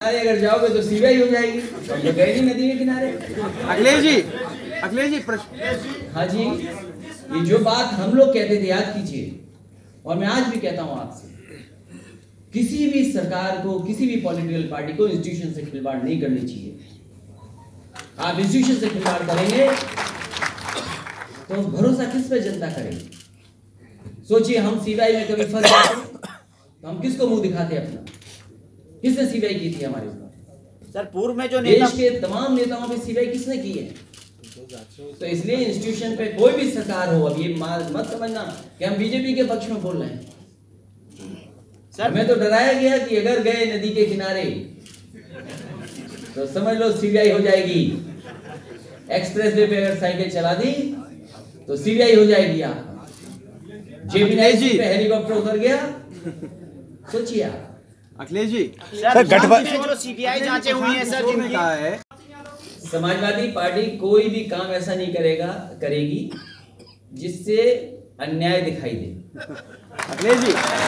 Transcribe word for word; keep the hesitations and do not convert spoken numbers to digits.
अगर जाओगे तो सीबीआई हो जाएगी। तो हम गए नहीं नदी के किनारे। अखिलेश जी, अखिलेश जी प्रश्न। हाँ जी, ये जो बात हम लोग कहते थे याद कीजिए, और मैं आज भी कहता हूं आपसे, किसी भी सरकार को, किसी भी पॉलिटिकल पार्टी को इंस्टीट्यूशन से खिलवाड़ नहीं करनी चाहिए। आप इंस्टीट्यूशन से खिलवाड़ करेंगे तो भरोसा किस पे जनता करेगी? सोचिए, हम सीबीआई में कभी फंस जाते तो हम किसको मुंह दिखाते अपना? किसने सीबीआई की थी हमारे ऊपर? सर पूर्व में जो नेता, देश के तमाम नेताओं पे सीबीआई किसने की है? तो इसलिए इंस्टीट्यूशन पे कोई भी सरकार हो, अब ये मत समझना कि हम बीजेपी के पक्ष में बोल रहे हैं। सर हमें तो डराया गया कि अगर गए नदी के किनारे तो समझ लो सीबीआई हो जाएगी। एक्सप्रेसवे पे अगर साइकिल चला दी तो सीबीआई हो जाएगी। आप जेपी नाइजी पे हेलीकॉप्टर उतर गया, सोचिए आप। अखिलेश जी, सर गठबंधन सीबीआई जांचें हुई हैं सर, जिनकी कहा है समाजवादी पार्टी कोई भी काम ऐसा नहीं करेगा करेगी जिससे अन्याय दिखाई दे। अखिलेश जी